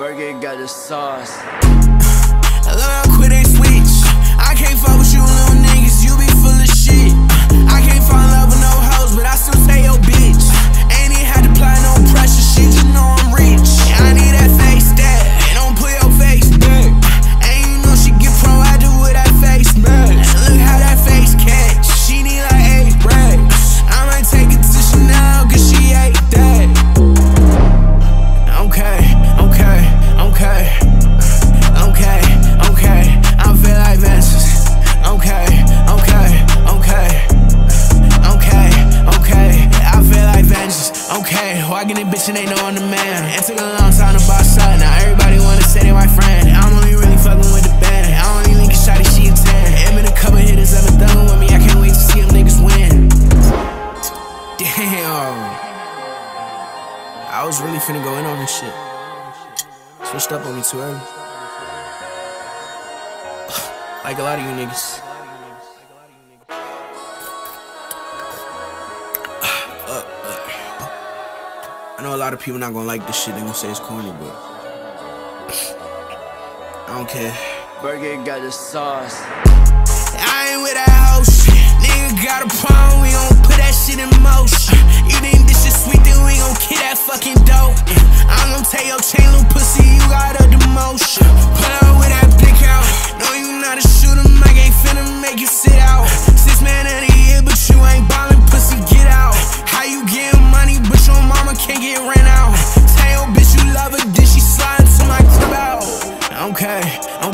Berke got the sauce. I love how quick they switch. I can't fuck with you little niggas, you be full of shit. I can't fall in love with no hoes, but I still say yo bitch. Ain't even had to apply no pressure, shit, you know I'm rich. I need that face that, and don't put your face back. And you know she get proactive with that face match. Look how that face catch, she need like 8 racks. I might take it to Chanel, cause she ate that. Okay, I feel like vengeance. Okay, I feel like vengeance. Okay, walking in bitch and they know I'm the man. It took a long time to boss up, now everybody wanna say they my friend. I'm only really fucking with the band, I only link a shawty, she a 10. It been a couple hitters that been thugging with me, I can't wait to see them niggas win. Damn, I was really finna go in on this shit. Switched up on me too early. Like a lot of you niggas. I know a lot of people not gonna like this shit, they gonna say it's corny, but I don't care. Berke got the sauce. I ain't with that hoe shit. Nigga got a problem, we gon' put that shit in motion. You think this shit sweet, then we gon' kill that fucking dope. I'm gon' take your chain, little pussy, you got a demotion. Put up with that blick out. No, you not a shooter, Mike ain't finna make you sit out. 6 man of the year, but you ain't ballin', pussy, get out. How you getting money, but your mama can't get rent out? Tell your bitch you love her, then she slide to my crib out. Okay,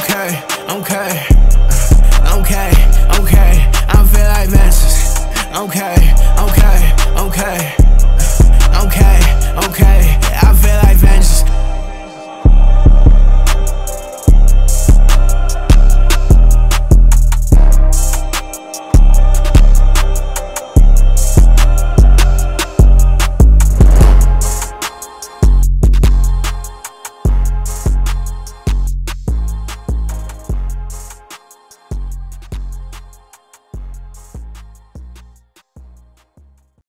I feel like vengeance. Okay.